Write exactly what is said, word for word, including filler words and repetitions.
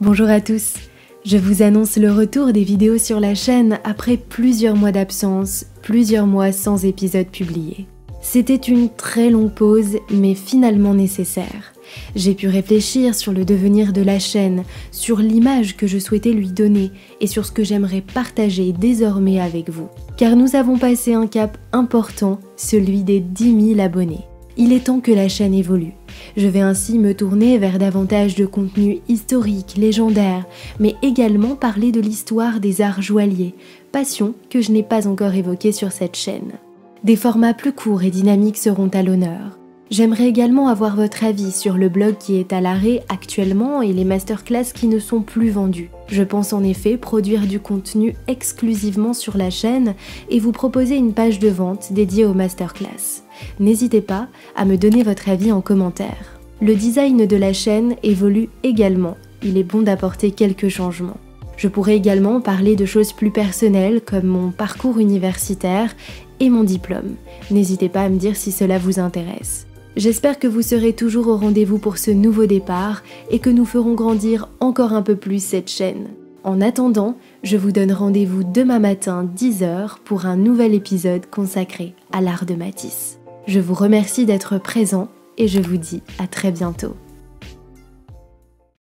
Bonjour à tous, je vous annonce le retour des vidéos sur la chaîne après plusieurs mois d'absence, plusieurs mois sans épisode publié. C'était une très longue pause, mais finalement nécessaire. J'ai pu réfléchir sur le devenir de la chaîne, sur l'image que je souhaitais lui donner et sur ce que j'aimerais partager désormais avec vous. Car nous avons passé un cap important, celui des dix mille abonnés. Il est temps que la chaîne évolue. Je vais ainsi me tourner vers davantage de contenu historique, légendaire, mais également parler de l'histoire des arts joailliers, passion que je n'ai pas encore évoquée sur cette chaîne. Des formats plus courts et dynamiques seront à l'honneur. J'aimerais également avoir votre avis sur le blog qui est à l'arrêt actuellement et les masterclass qui ne sont plus vendus. Je pense en effet produire du contenu exclusivement sur la chaîne et vous proposer une page de vente dédiée aux masterclass. N'hésitez pas à me donner votre avis en commentaire. Le design de la chaîne évolue également, il est bon d'apporter quelques changements. Je pourrais également parler de choses plus personnelles comme mon parcours universitaire et mon diplôme. N'hésitez pas à me dire si cela vous intéresse. J'espère que vous serez toujours au rendez-vous pour ce nouveau départ et que nous ferons grandir encore un peu plus cette chaîne. En attendant, je vous donne rendez-vous demain matin dix heures pour un nouvel épisode consacré à l'art de Matisse. Je vous remercie d'être présent et je vous dis à très bientôt.